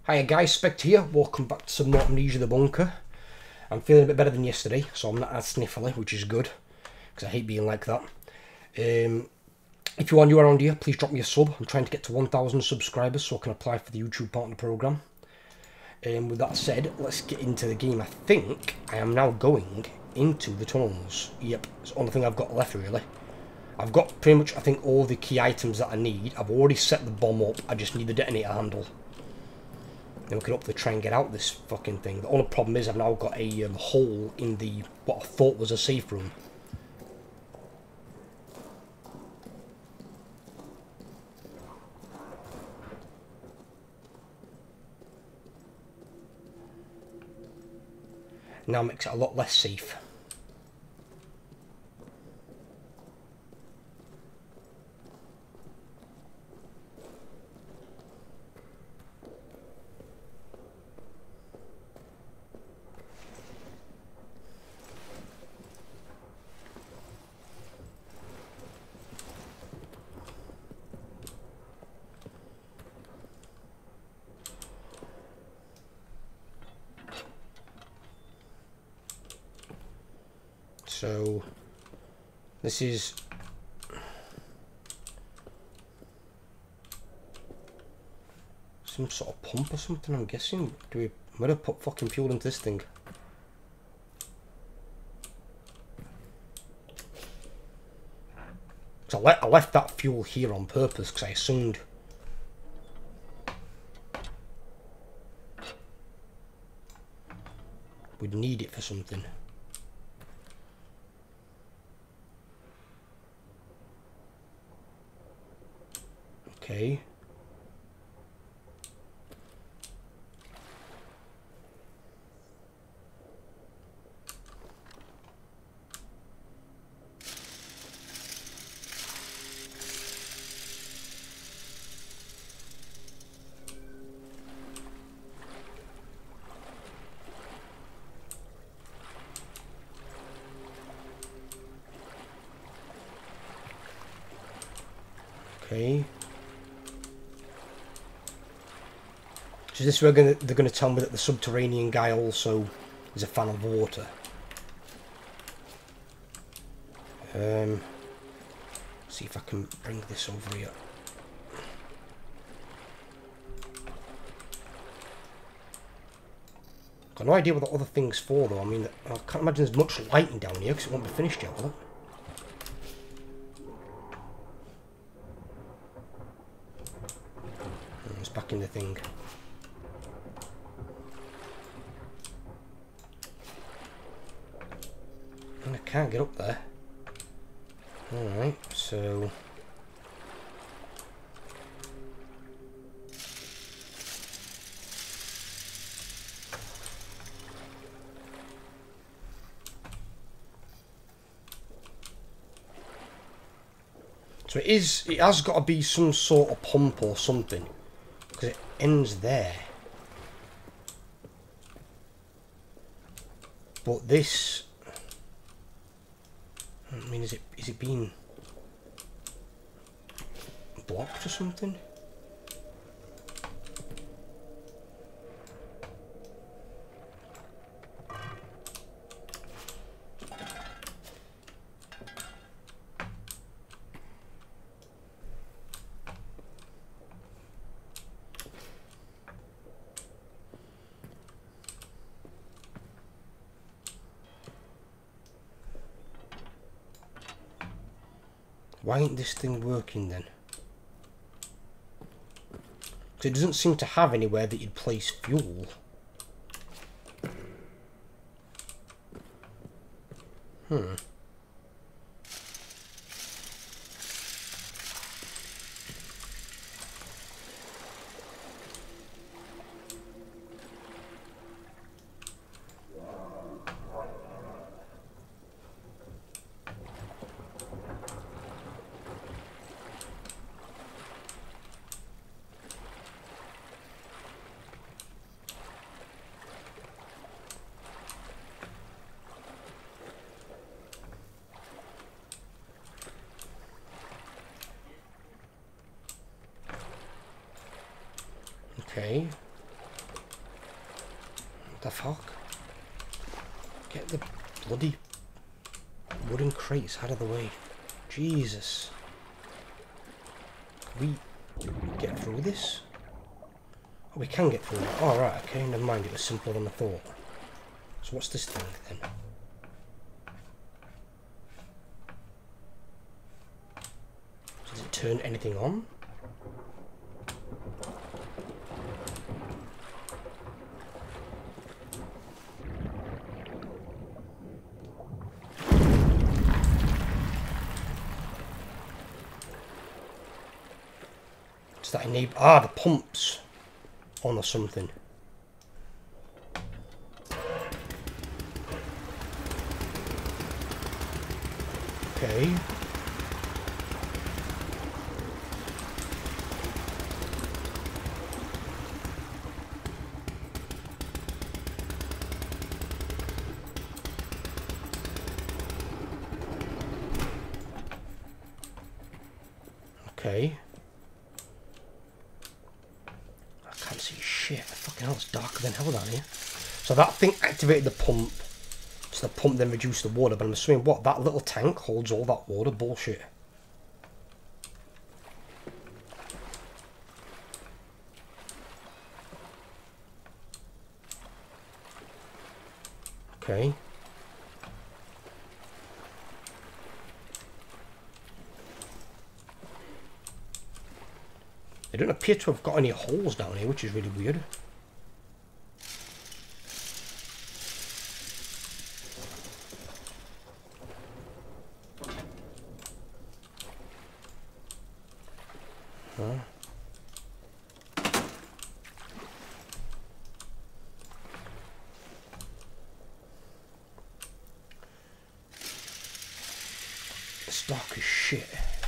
Hiya guys, Spect here, welcome back to some more Amnesia the Bunker. I'm feeling a bit better than yesterday, so I'm not as sniffly, which is good, because I hate being like that. If you are new around here, please drop me a sub. I'm trying to get to 1,000 subscribers so I can apply for the YouTube partner program. With that said, let's get into the game. I think I am now going into the tunnels. Yep, it's the only thing I've got left really. I've got pretty much, I think, all the key items that I need. I've already set the bomb up, I just need the detonator handle. Then we can hopefully try and get out this fucking thing. The only problem is I've now got a hole in the, what I thought was a safe room. Now makes it a lot less safe. So this is some sort of pump or something, I'm guessing. Do we better put fucking fuel into this thing? So I left that fuel here on purpose because I assumed we'd need it for something. Okay. Okay. So this where they're gonna tell me that the subterranean guy also is a fan of water. See if I can bring this over here. Got no idea what the other thing's for though. I mean, I can't imagine there's much lighting down here because it won't be finished yet, will it? It's back in the thing. And I can't get up there. Alright, so... So it has got to be some sort of pump or something. Because it ends there. But this... I mean, is it being blocked or something? Why ain't this thing working then? Because it doesn't seem to have anywhere that you'd place fuel. Okay. The fuck? Get the bloody wooden crates out of the way. Jesus. Can we get through this? Oh, we can get through it. Oh, right, okay, never mind. It was simpler than I thought. So what's this thing then? Does it turn anything on? Does that enable... Ah, the pumps on or something. Okay. Okay. I can't see shit. Fucking hell, it's darker than hell down here. So that thing activated the pump. So the pump then reduced the water, but I'm assuming what? That little tank holds all that water? Bullshit. Okay. They don't appear to have got any holes down here, which is really weird. Huh? It's dark as shit.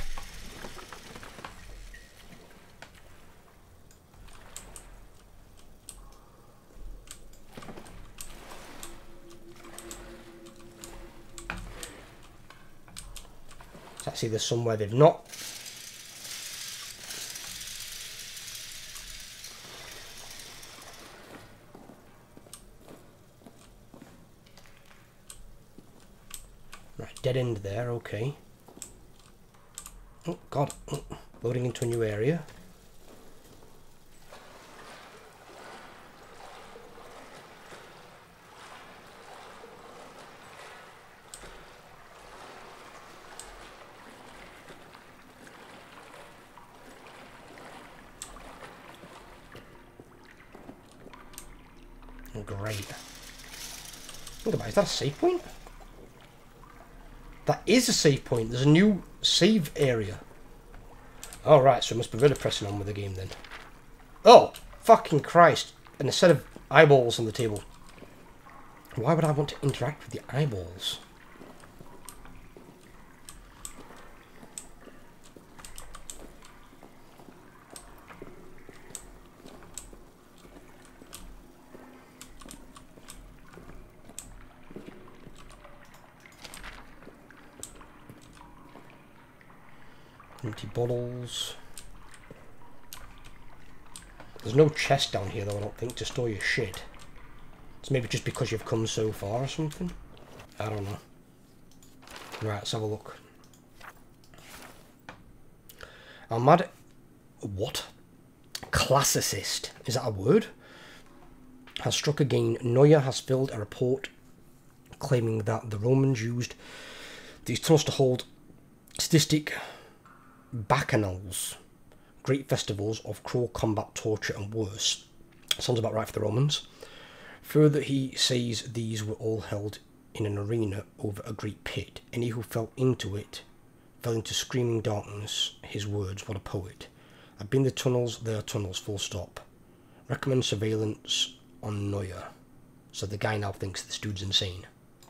It's either somewhere they've not. Right, dead end there, okay. Oh god, loading into a new area. Great. Think about it, is that a save point? That is a save point. There's a new save area. Alright, so it must be really pressing on with the game then. Oh, fucking Christ. And a set of eyeballs on the table. Why would I want to interact with the eyeballs? Empty bottles. There's no chest down here though, I don't think, to store your shit. It's maybe just because you've come so far or something. I don't know. Right, let's have a look. I'm mad. What? Classicist. Is that a word? Has struck again. Neuer has filled a report claiming that the Romans used these tunnels to hold sadistic bacchanals, great festivals of cruel combat, torture and worse. Sounds about right for the Romans. Further, he says these were all held in an arena over a great pit. Any who fell into it fell into screaming darkness. His words, what a poet. I've been the tunnels, they are tunnels, full stop. Recommend surveillance on Neuer. So the guy now thinks this dude's insane.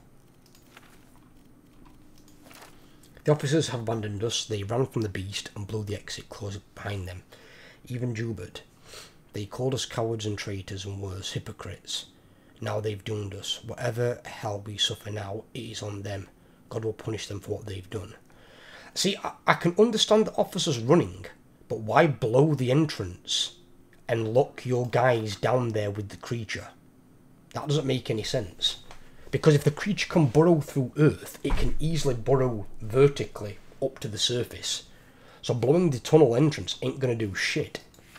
The officers have abandoned us. They ran from the beast and blew the exit closed behind them. Even Joubert. They called us cowards and traitors and worse, hypocrites. Now they've doomed us. Whatever hell we suffer now, it is on them. God will punish them for what they've done. See, I can understand the officers running, but why blow the entrance and lock your guys down there with the creature? That doesn't make any sense. Because if the creature can burrow through earth, it can easily burrow vertically up to the surface. So blowing the tunnel entrance ain't going to do shit.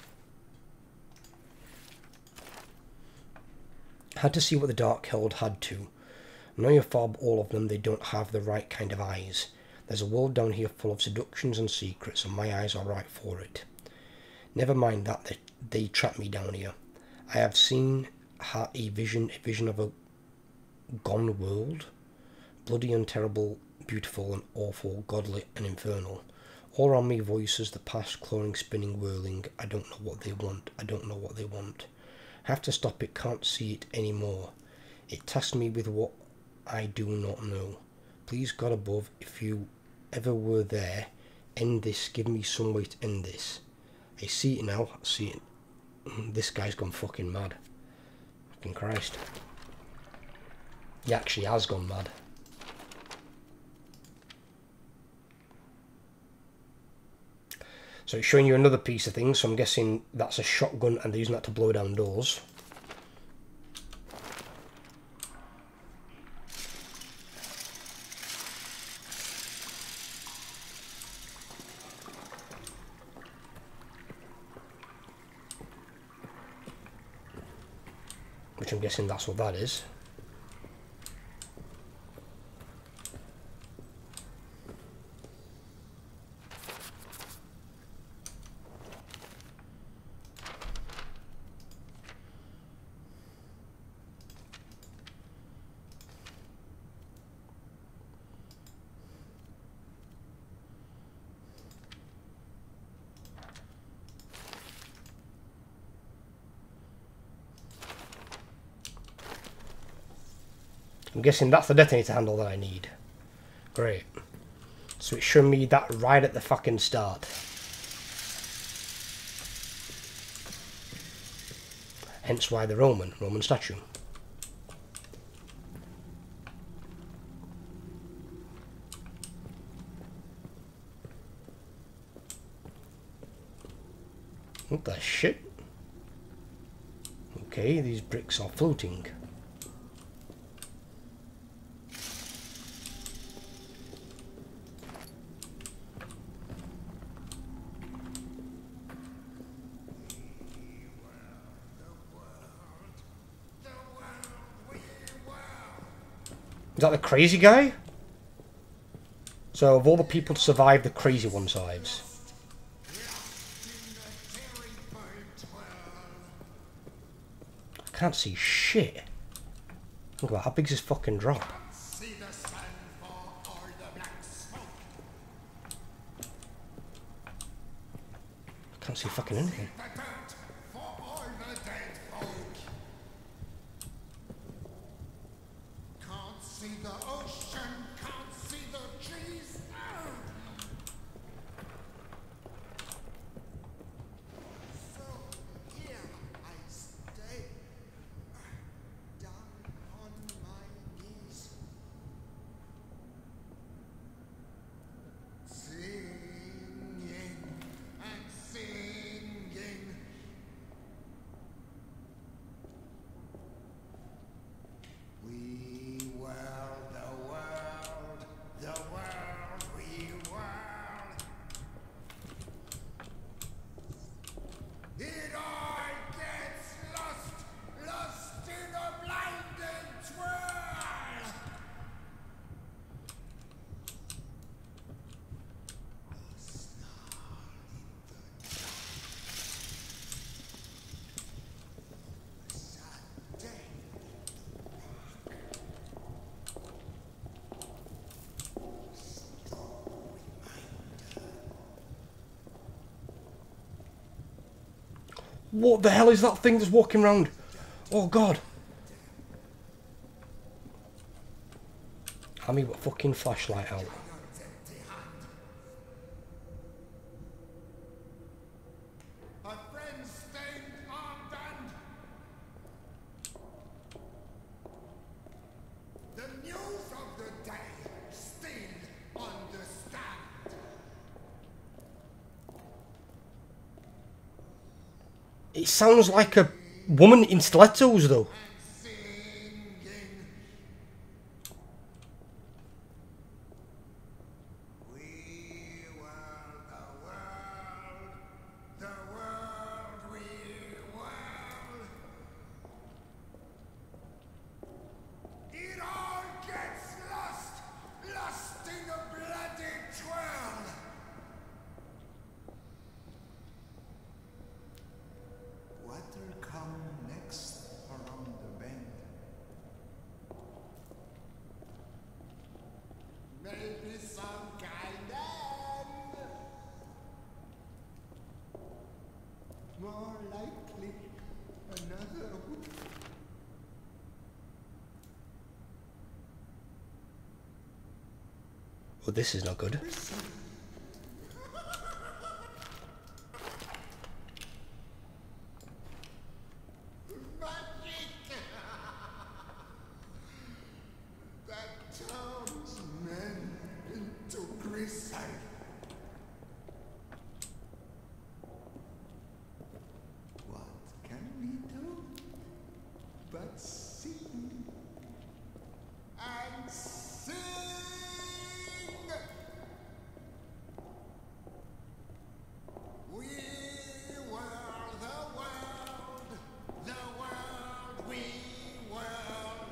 Had to see what the Dark Held had to. Know your fob, all of them, they don't have the right kind of eyes. There's a world down here full of seductions and secrets, and my eyes are right for it. Never mind that, they trapped me down here. I have seen a vision of a gone world. Bloody and terrible, beautiful and awful, godly and infernal. All around me voices, the past, clawing, spinning, whirling. I don't know what they want, I don't know what they want. Have to stop it, can't see it anymore. It tasks me with what I do not know. Please God above, if you ever were there, end this, give me some way to end this. I see it now, I see it. This guy's gone fucking mad. Fucking Christ. He actually has gone mad. So it's showing you another piece of things, so I'm guessing that's a shotgun and they're using that to blow down doors. Which I'm guessing that's what that is. I'm guessing that's the detonator handle that I need. Great. So it's showing me that right at the fucking start. Hence why the Roman statue. What the shit? Okay, these bricks are floating. Is that the crazy guy? So of all the people to survive, the crazy one survives. I can't see shit. Look at that, how big's this fucking drop? I can't see fucking anything. What the hell is that thing that's walking around? Oh god. Have me a fucking flashlight out. It sounds like a woman in stilettos, though. More likely, another would. Well, this is not good. That turns men into grisly. What can we do but sing and sing? We were the world, we world.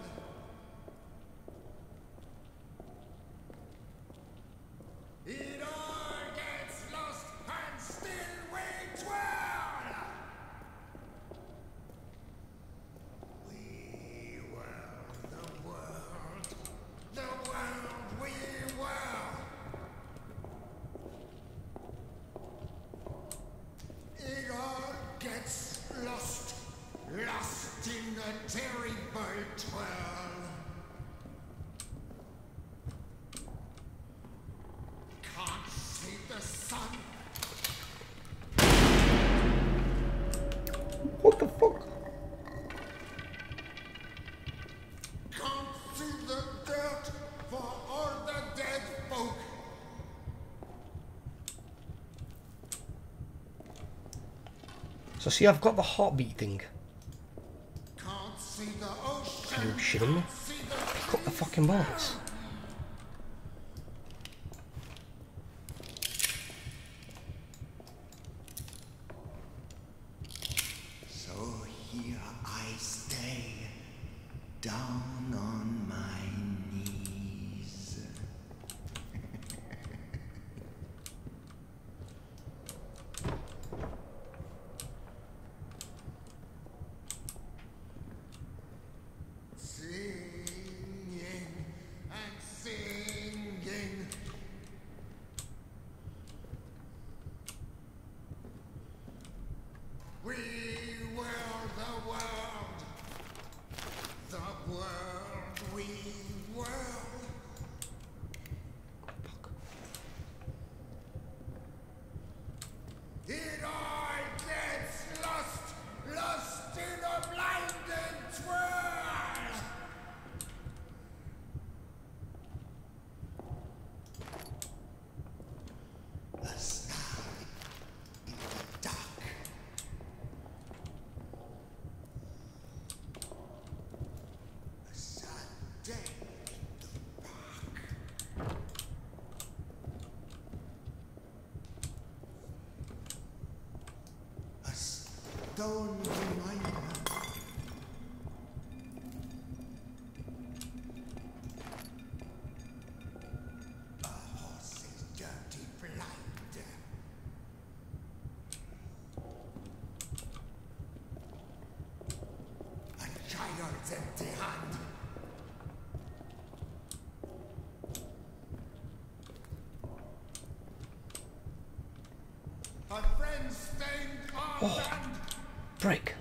It all gets lost and still we twirl. We were the world we were. It all gets lost in a terrible twirl. Can't see the sun. What the fuck? Can't see the dirt for all the dead folk. So see, I've got the heartbeat thing. Can't see the ocean. Are you shitting me? Can't see the Cut the fucking balls. So here I stay, down on my knees. Singing and singing. We were the world we were. It all gets lost in a blinding twirl. A star in the dark. A sad day in the park. A stone reminder. A horse's dirty blind. A child's empty hand. A friend's stained armband. Break.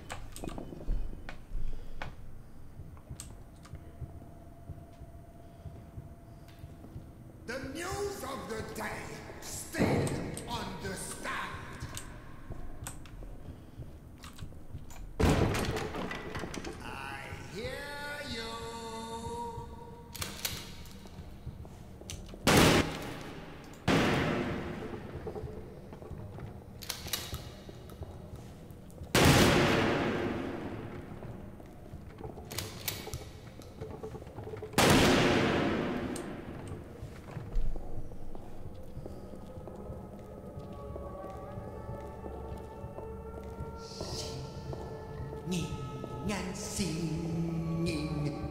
The news of the day still on the stand. I hear you. Singing and singing.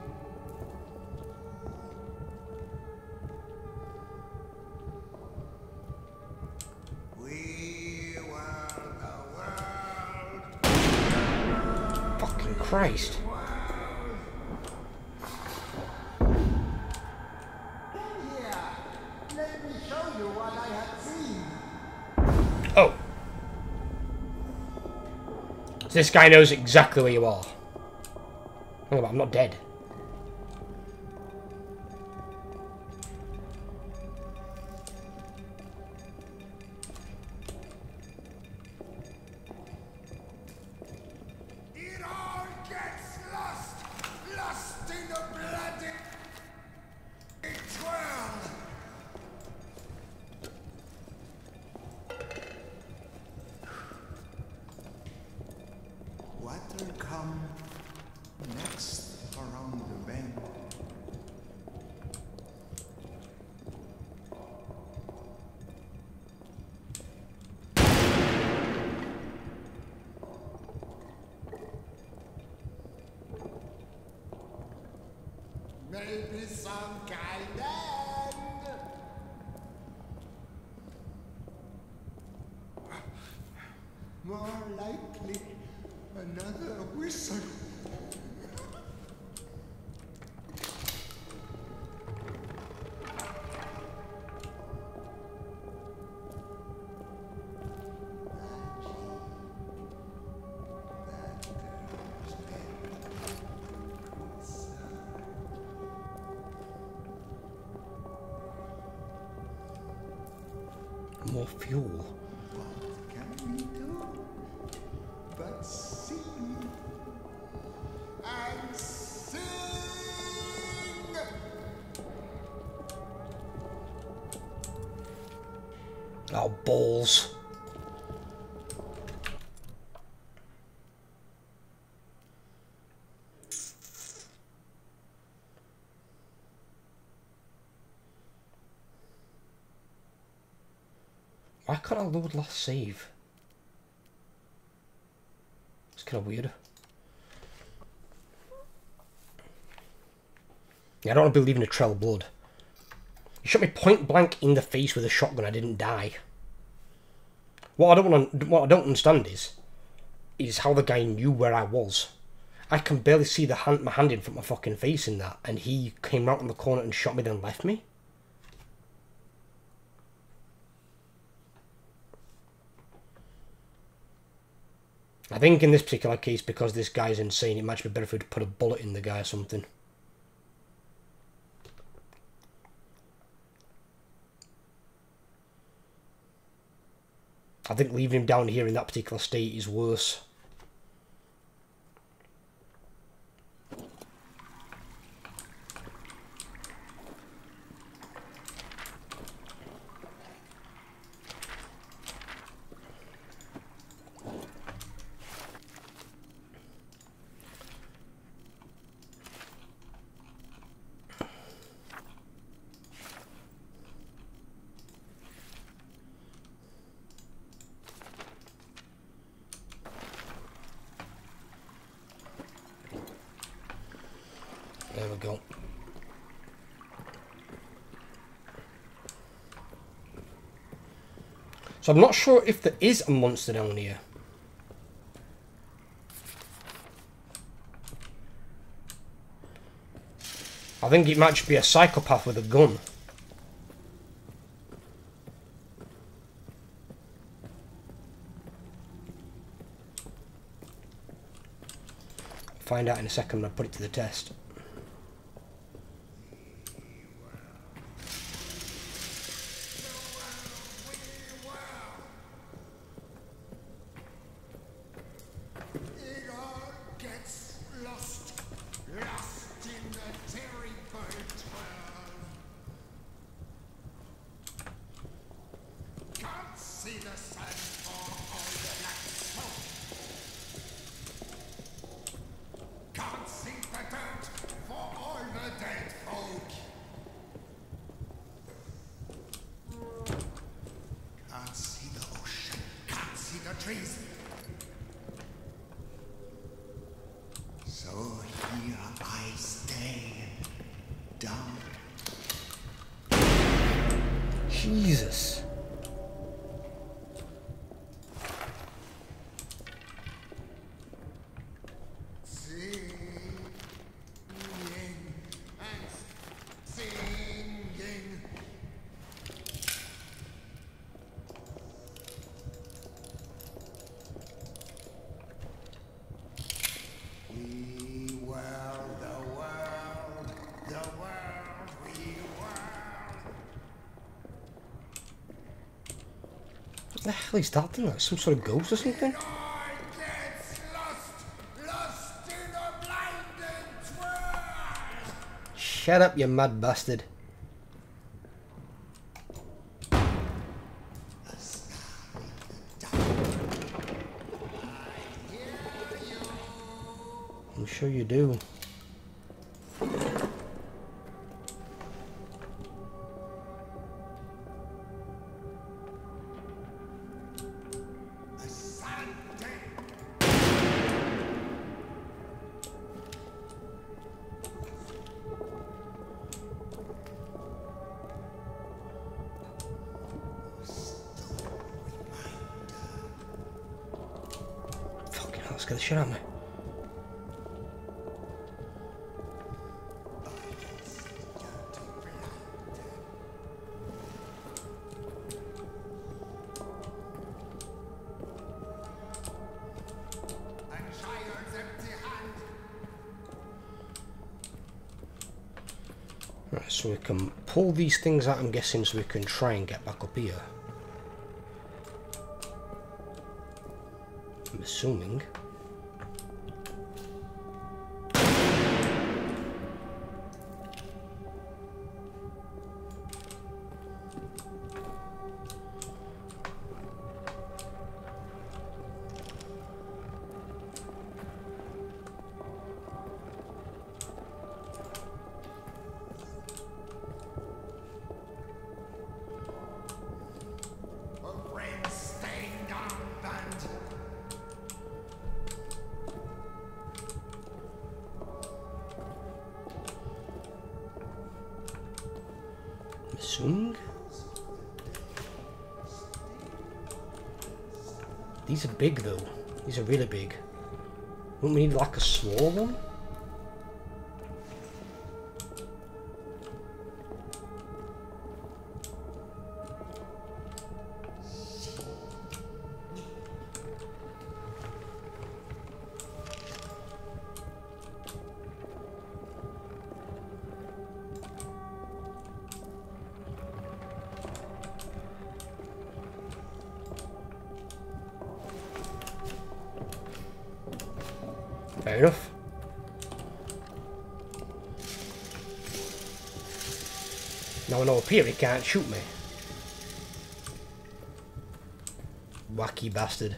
We were the world. Fucking Christ. Here, let me show you what I have seen. Oh. So this guy knows exactly where you are. Hang on, I'm not dead. It all gets lost in the bloody twirl. What'll come next around the bend? Maybe some kind end. More likely, another whistle. More fuel. What can we do but sing and sing? Oh, balls. Why can't I load last save? It's kind of weird. Yeah, I don't want to be leaving a trail of blood. You shot me point blank in the face with a shotgun. I didn't die. What I don't understand is how the guy knew where I was. I can barely see my hand in front of my fucking face in that, and he came out in the corner and shot me, then left me. I think in this particular case, because this guy's insane, it might be better if we'd put a bullet in the guy or something. I think leaving him down here in that particular state is worse. There we go. So I'm not sure if there is a monster down here. I think it might just be a psychopath with a gun. Find out in a second when I put it to the test. It all gets lost in the terrible twirl. Can't see the sun for all the black smoke. Can't see the dirt for all the dead folk. Can't see the ocean. Can't see the trees. So here I stay, down. Jesus. Singing and singing. What the hell is that thing? Like some sort of ghost or something? Shut up, you mad bastard. I'm sure you do. Fucking hell, scared the shit out of me. Right, so we can pull these things out, I'm guessing, so we can try and get back up here. I'm assuming. Assuming. These are big though. These are really big. Wouldn't we need like a small one? Fair enough. Now I know up here he can't shoot me. Wacky bastard.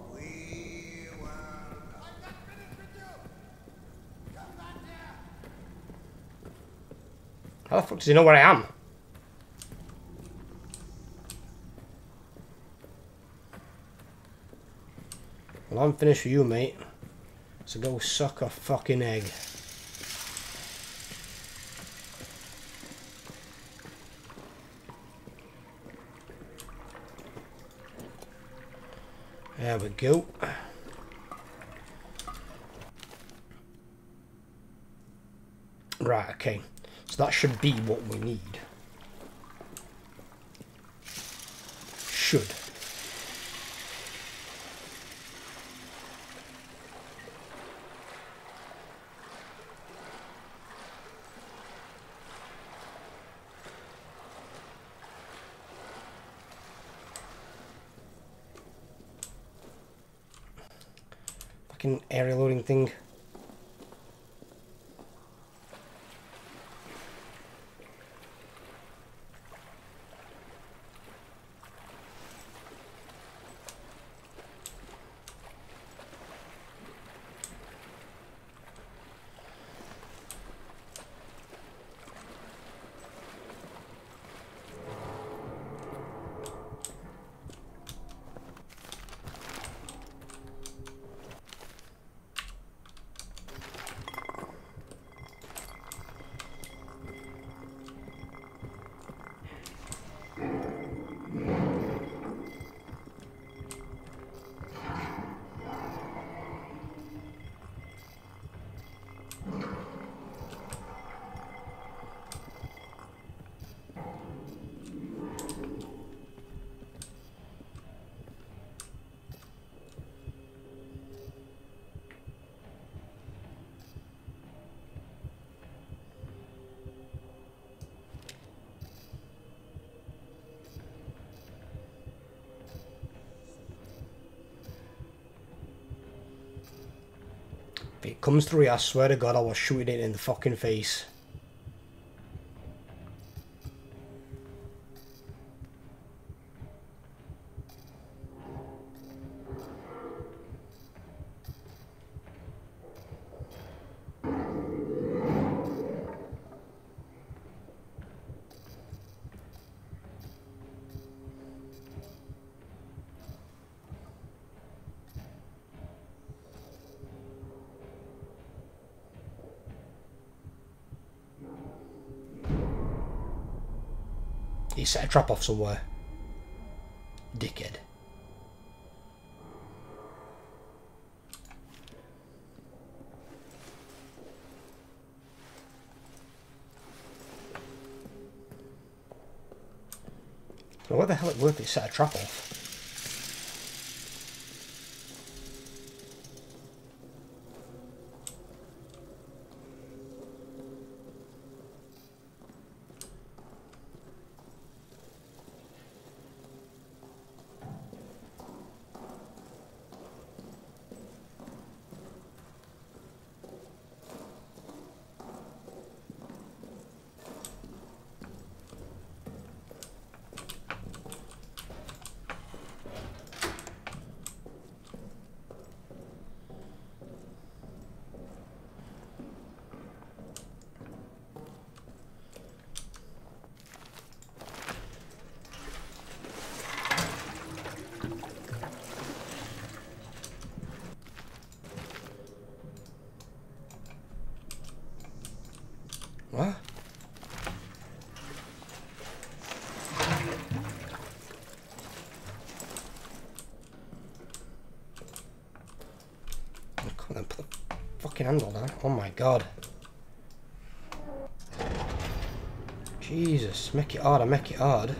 How the fuck does he know where I am? Well, I'm finished with you, mate. So go suck a fucking egg. There we go. Right, okay. So that should be what we need. Should. Area loading thing. If it comes through here, I swear to God, I will shoot it in the fucking face. He set a trap off somewhere. Dickhead. So where the hell it worth it set a trap off? What? Come on, put the fucking handle down. Oh my God. Jesus, make it harder, make it hard.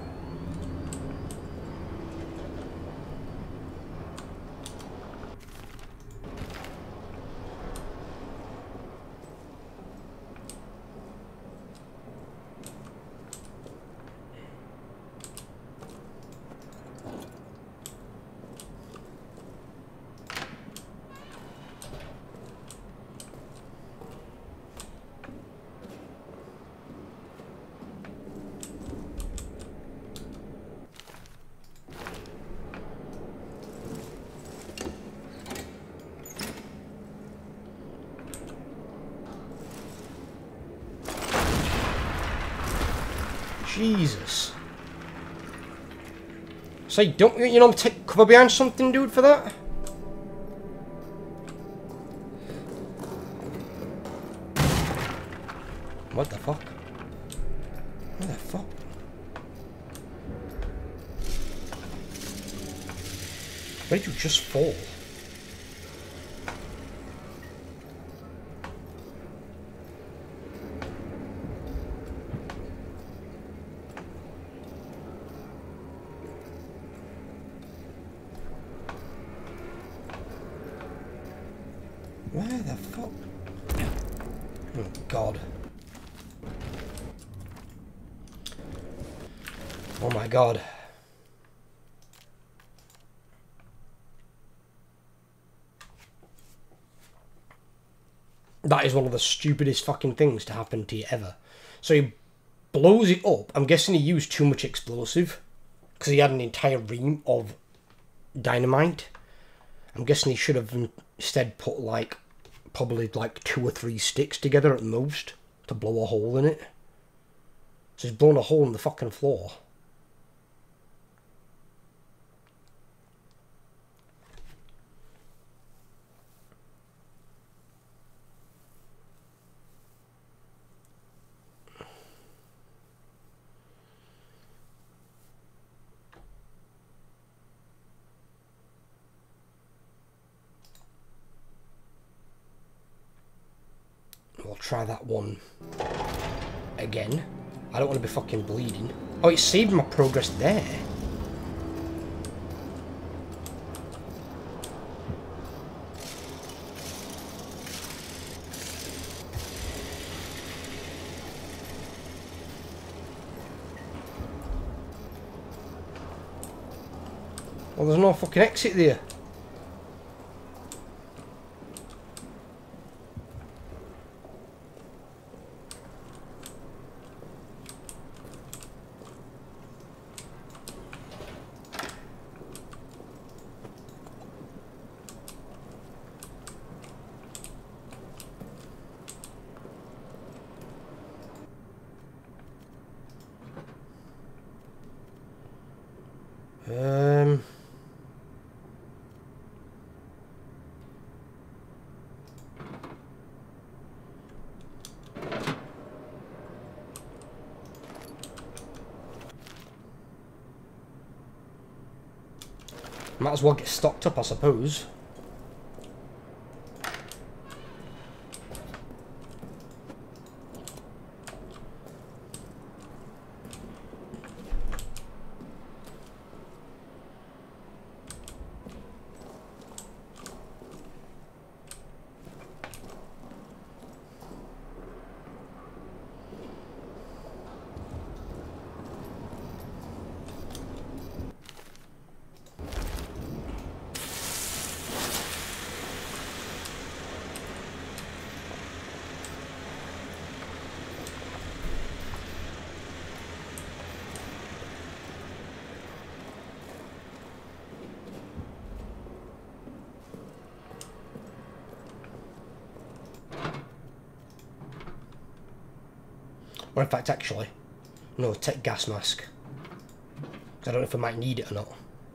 Jesus. Say, don't you know, take cover behind something, dude, for that? What the fuck? What the fuck? Where did you just fall? Where the fuck? Oh God. Oh my God. That is one of the stupidest fucking things to happen to you ever. So he blows it up. I'm guessing he used too much explosive because he had an entire ream of dynamite. I'm guessing he should have instead put like probably like 2 or 3 sticks together at most to blow a hole in it. So he's blown a hole in the fucking floor. We'll try that one again. I don't want to be fucking bleeding. Oh, it saved my progress there. Well, there's no fucking exit there. Might as well get stocked up, I suppose. Or in fact, actually, no, take gas mask. Because I don't know if I might need it or not.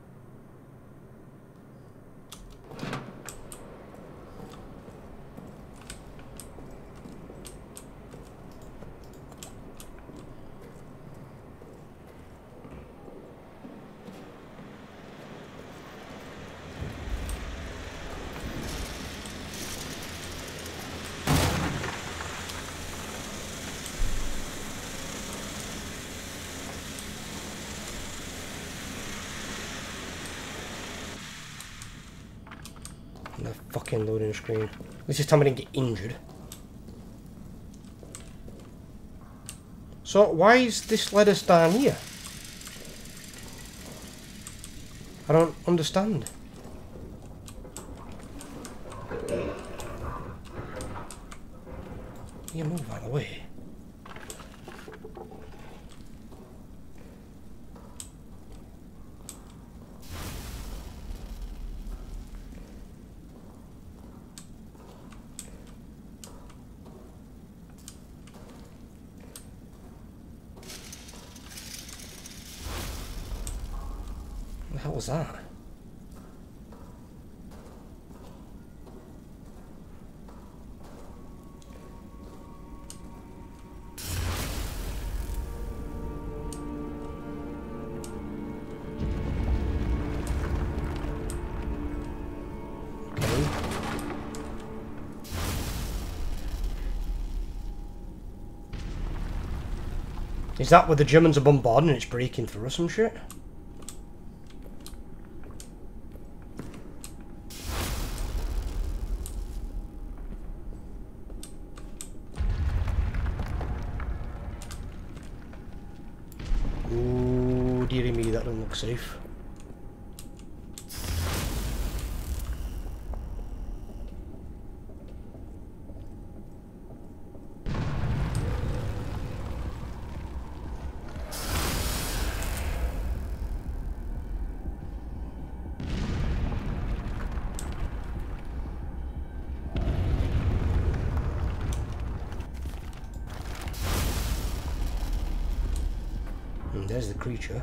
The fucking loading screen. This is time I didn't get injured. So why is this led us down here? I don't understand. You move out of the way. What the hell was that? Okay. Is that where the Germans are bombarding and it's breaking through or some shit? Ooh, dearie me, that doesn't look safe. And there's the creature.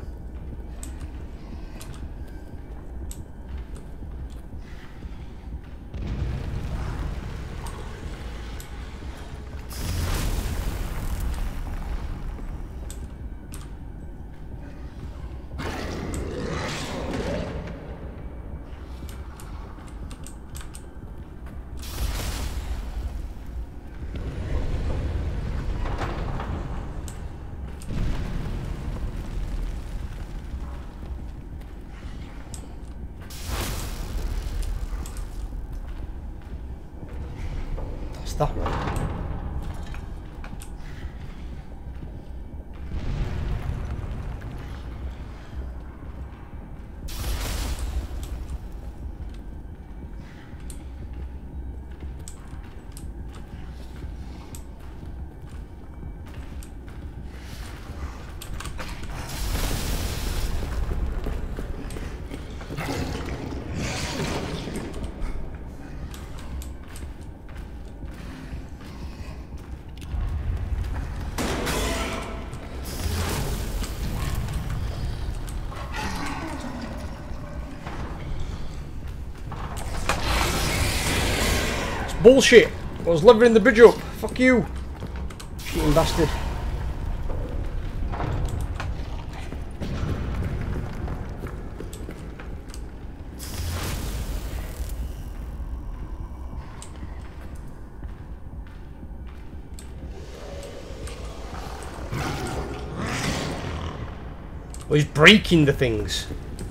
That one. Bullshit! I was levering the bridge up. Fuck you. Cheating bastard. Oh, he's breaking the things.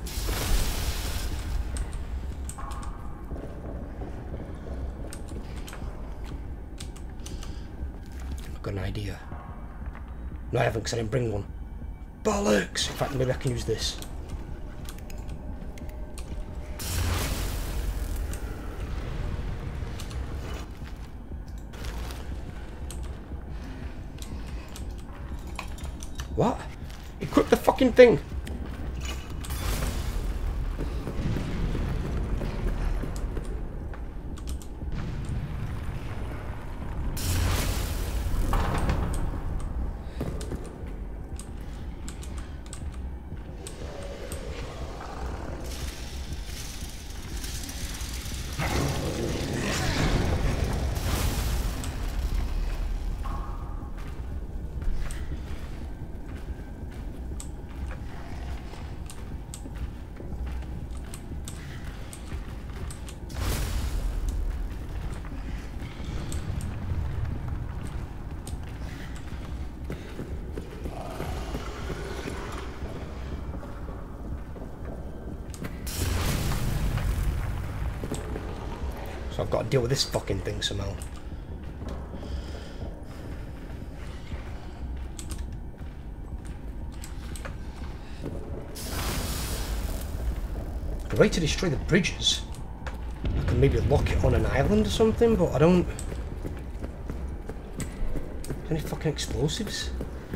I've got an idea. No, I haven't, because I didn't bring one. Bollocks! In fact, maybe I can use this. What? Equip the fucking thing! So I've got to deal with this fucking thing somehow. The way to destroy the bridges, I can maybe lock it on an island or something, but I don't... Any fucking explosives?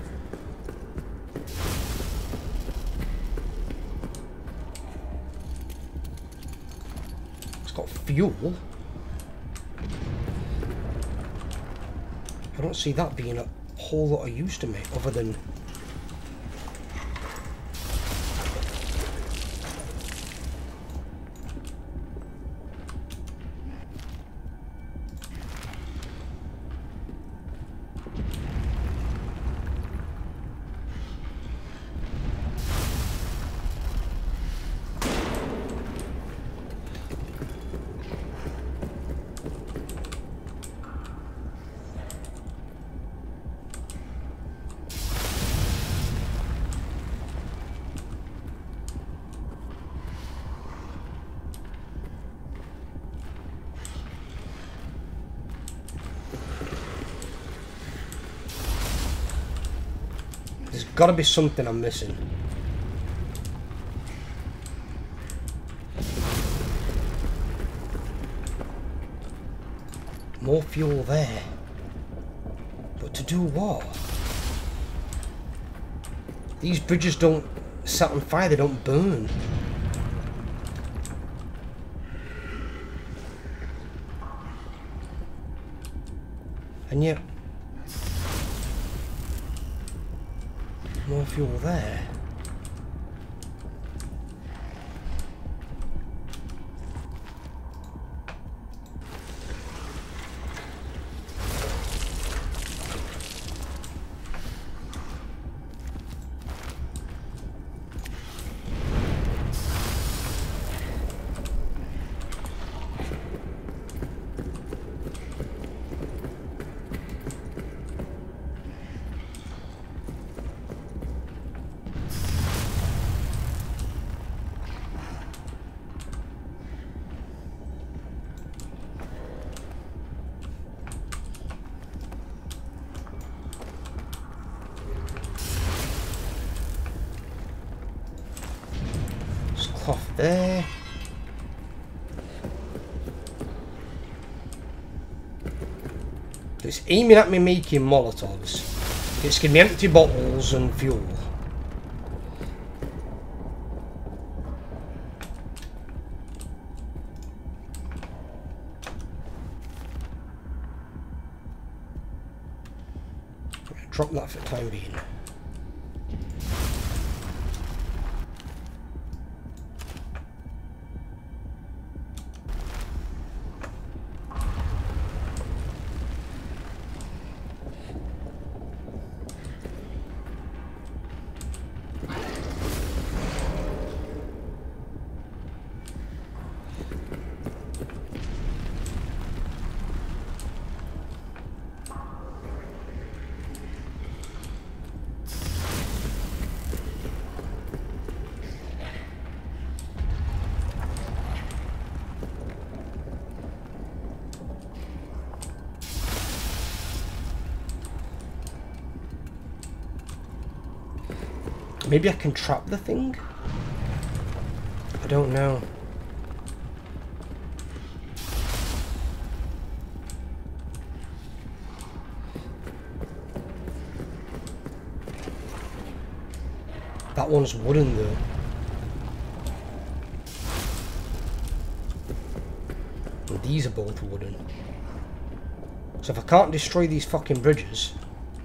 It's got fuel. I don't see that being a whole lot of use to me, other than... There's got to be something I'm missing. More fuel there. But to do what? These bridges don't set on fire, they don't burn. And yet... more fuel there. Cloth there. It's aiming at me making Molotovs. It's giving me empty bottles and fuel. Drop that for the time being. Maybe I can trap the thing? I don't know. That one's wooden though. And these are both wooden. So if I can't destroy these fucking bridges...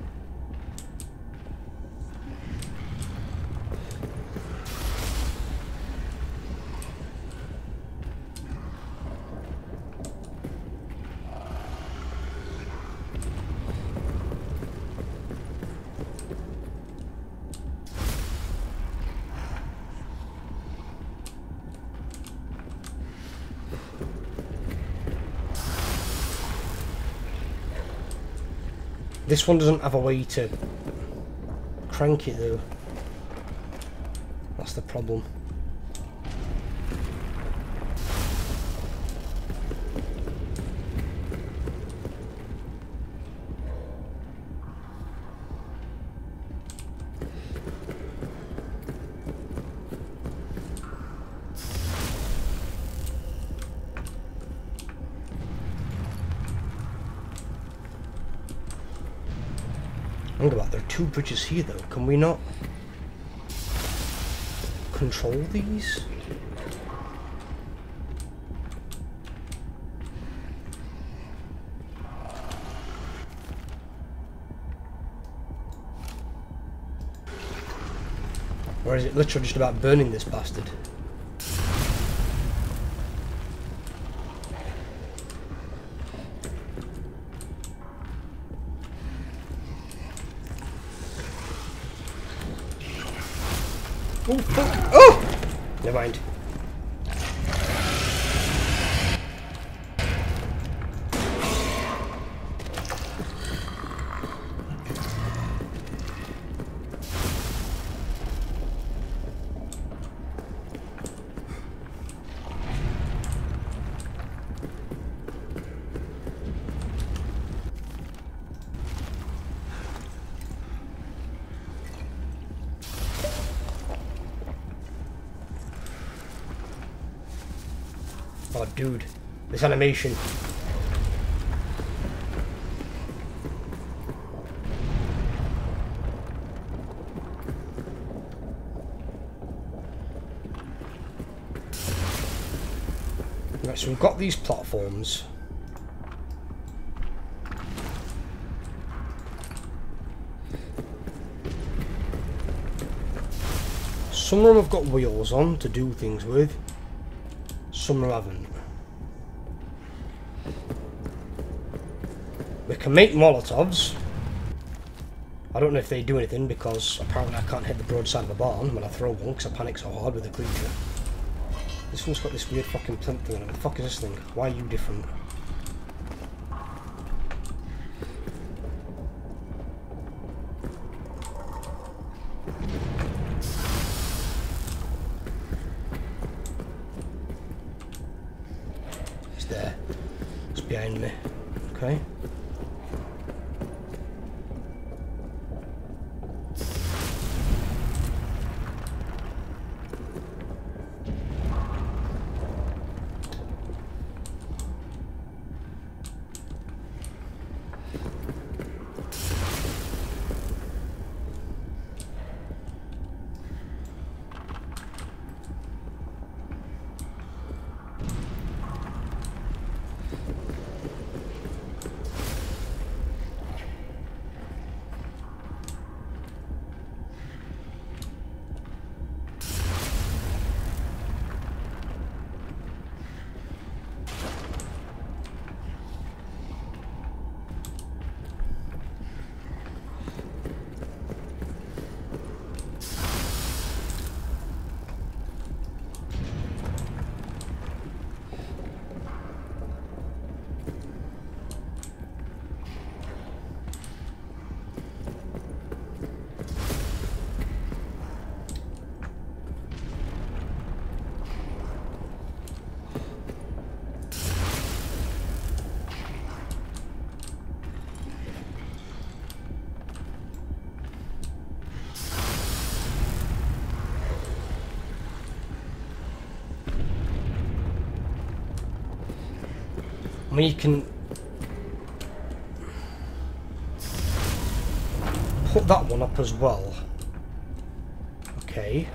This one doesn't have a way to crank it though. That's the problem. Think about it, there are two bridges here though. Can we not control these? Or is it literally just about burning this bastard? Oh fuck! Oh! Never mind. Oh dude, this animation. Right, so we've got these platforms. Some of them have got wheels on to do things with. Some haven't. We can make Molotovs. I don't know if they do anything because apparently I can't hit the broadside of a barn when I throw one because I panic so hard with the creature. This one's got this weird fucking plinth thing on it. What the fuck is this thing? Why are you different? There. It's behind me. Okay. mean, you can put that one up as well. Okay.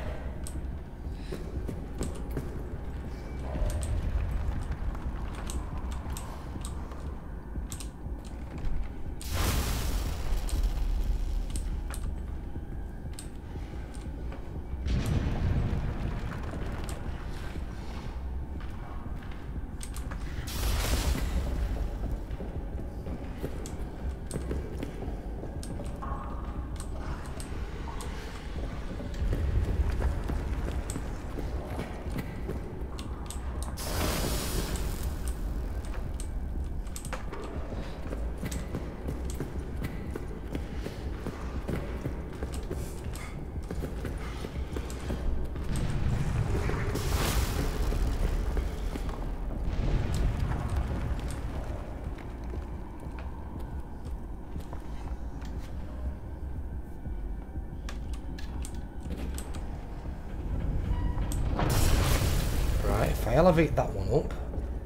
If I elevate that one up,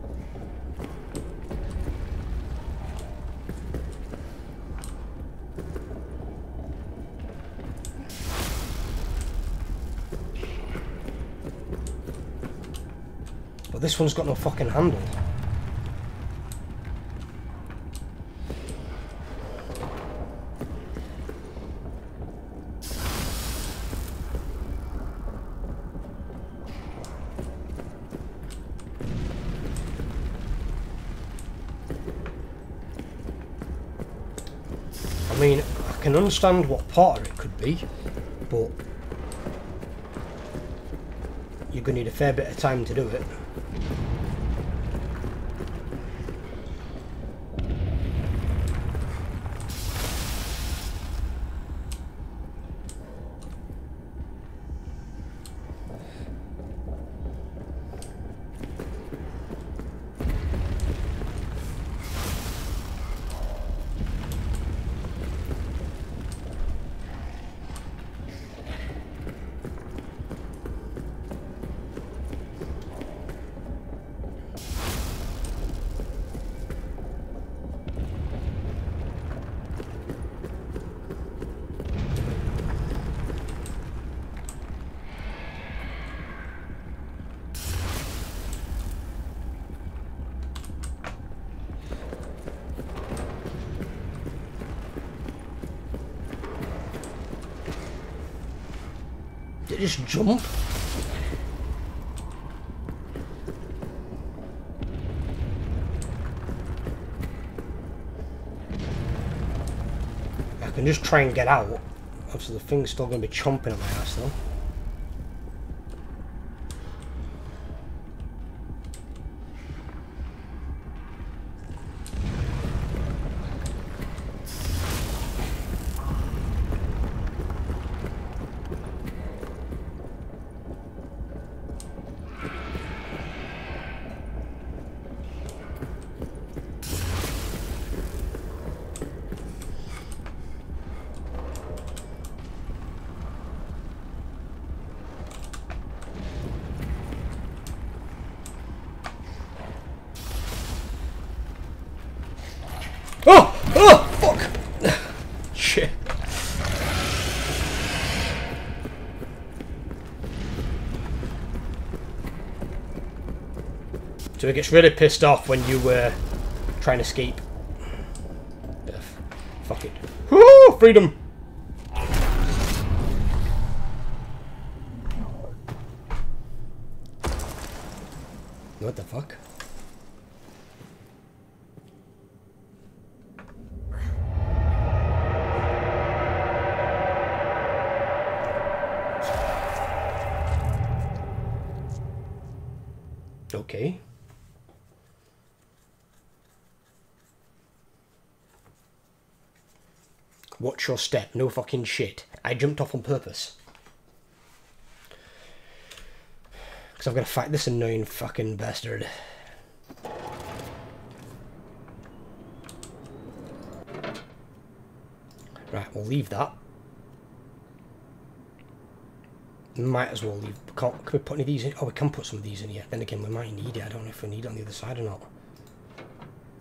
but this one's got no fucking handle. I mean, I can understand what part of it could be, but you're going to need a fair bit of time to do it. Did it just jump? I can just try and get out. Obviously the thing's still going to be chomping at my ass though. Oh! Oh! Fuck! Shit. So it gets really pissed off when you try and escape. Fuck it. Woo! Freedom! What the fuck? Okay. Watch your step, no fucking shit. I jumped off on purpose. Because I've got to fight this annoying fucking bastard. Right, we'll leave that. Might as well leave. Can we put any of these in? Oh, we can put some of these in here. Then again, we might need it. I don't know if we need it on the other side or not.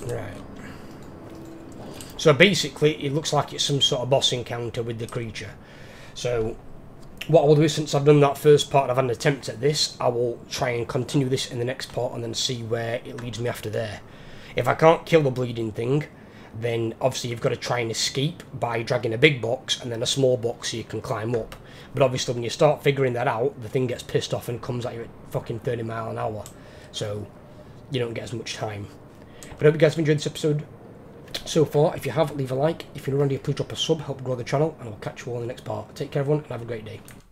Right. So basically, it looks like it's some sort of boss encounter with the creature. So what I will do is, since I've done that first part, I've had an attempt at this, I will try and continue this in the next part and then see where it leads me after there. If I can't kill the bleeding thing, then obviously you've got to try and escape by dragging a big box and then a small box so you can climb up. But obviously when you start figuring that out, the thing gets pissed off and comes at you at fucking 30 miles an hour. So you don't get as much time. But I hope you guys have enjoyed this episode so far. If you have, leave a like. If you're around here, please drop a sub, help grow the channel, and I'll catch you all in the next part. Take care everyone, and have a great day.